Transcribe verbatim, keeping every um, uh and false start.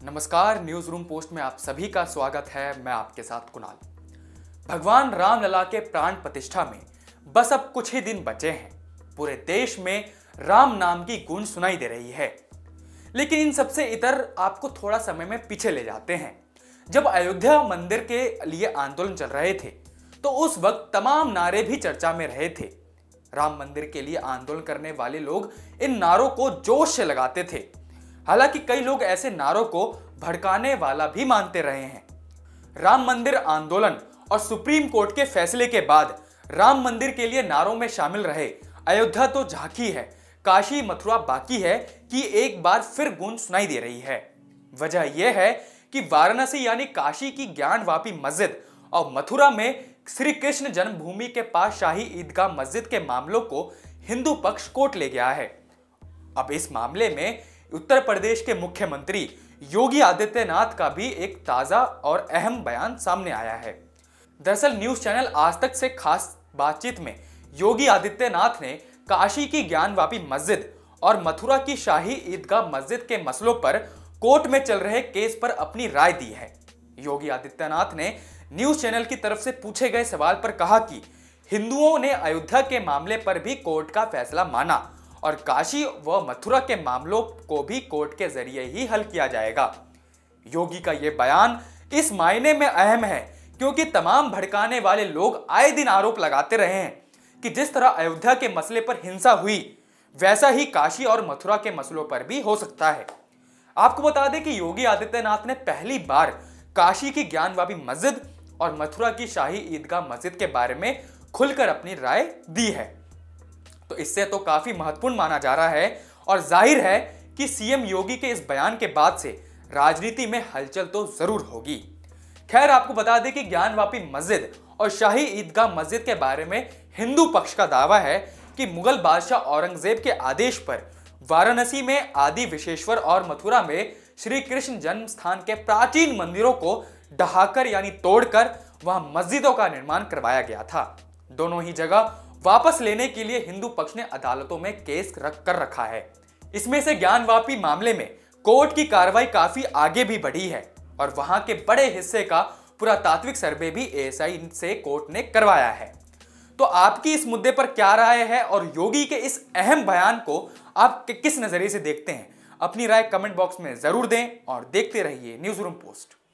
नमस्कार, news room post में आप सभी का स्वागत है। मैं आपके साथ कुणाल। भगवान रामलला के प्राण प्रतिष्ठा में बस अब कुछ ही दिन बचे हैं। पूरे देश में राम नाम की गूंज सुनाई दे रही है, लेकिन इन सबसे इतर आपको थोड़ा समय में पीछे ले जाते हैं। जब अयोध्या मंदिर के लिए आंदोलन चल रहे थे तो उस वक्त तमाम नारे भी चर्चा में रहे थे। राम मंदिर के लिए आंदोलन करने वाले लोग इन नारों को जोश से लगाते थे। हालांकि कई लोग ऐसे नारों को भड़काने वाला भी मानते रहे हैं। राम मंदिर आंदोलन और सुप्रीम कोर्ट के फैसले के बाद राम मंदिर के लिए नारों में शामिल रहे अयोध्या तो झांकी है, काशी मथुरा बाकी है कि एक बार फिर गूंज सुनाई दे रही है। वजह यह है कि वाराणसी यानी काशी की ज्ञानवापी मस्जिद और मथुरा में श्री कृष्ण जन्मभूमि के पास शाही ईदगाह मस्जिद के मामलों को हिंदू पक्ष कोर्ट ले गया है। अब इस मामले में उत्तर प्रदेश के मुख्यमंत्री योगी आदित्यनाथ का भी एक ताजा और अहम बयान सामने आया है। दरअसल न्यूज चैनल आज तक से खास बातचीत में योगी आदित्यनाथ ने काशी की ज्ञानवापी मस्जिद और मथुरा की शाही ईदगाह मस्जिद के मसलों पर कोर्ट में चल रहे केस पर अपनी राय दी है। योगी आदित्यनाथ ने न्यूज चैनल की तरफ से पूछे गए सवाल पर कहा कि हिंदुओं ने अयोध्या के मामले पर भी कोर्ट का फैसला माना और काशी व मथुरा के मामलों को भी कोर्ट के जरिए ही हल किया जाएगा। योगी का यह बयान इस मायने में अहम है क्योंकि तमाम भड़काने वाले लोग आए दिन आरोप लगाते रहे हैं कि जिस तरह अयोध्या के मसले पर हिंसा हुई वैसा ही काशी और मथुरा के मसलों पर भी हो सकता है। आपको बता दें कि योगी आदित्यनाथ ने पहली बार काशी की ज्ञानवापी मस्जिद और मथुरा की शाही ईदगाह मस्जिद के बारे में खुलकर अपनी राय दी है, तो इससे तो काफी महत्वपूर्ण माना जा रहा है और जाहिर है कि सीएम योगी के इस बयान के बाद से राजनीति में हलचल तो जरूर होगी। खैर, आपको बता दें कि ज्ञानवापी मस्जिद और शाही ईदगाह मस्जिद के बारे में हिंदू पक्ष का दावा है कि मुगल बादशाह औरंगजेब के आदेश पर वाराणसी में आदि विशेश्वर और मथुरा में श्री कृष्ण जन्म स्थान के प्राचीन मंदिरों को ढहाकर यानी तोड़कर वहां मस्जिदों का निर्माण करवाया गया था। दोनों ही जगह वापस लेने के लिए हिंदू पक्ष ने अदालतों में केस रख कर रखा है। इसमें से ज्ञानवापी मामले में कोर्ट की कार्रवाई काफी आगे भी बढ़ी है और वहां के बड़े हिस्से का पुरातात्विक सर्वे भी एएसआई से कोर्ट ने करवाया है। तो आपकी इस मुद्दे पर क्या राय है और योगी के इस अहम बयान को आप किस नजरिए से देखते हैं? अपनी राय कमेंट बॉक्स में जरूर दें और देखते रहिए न्यूज रूम पोस्ट।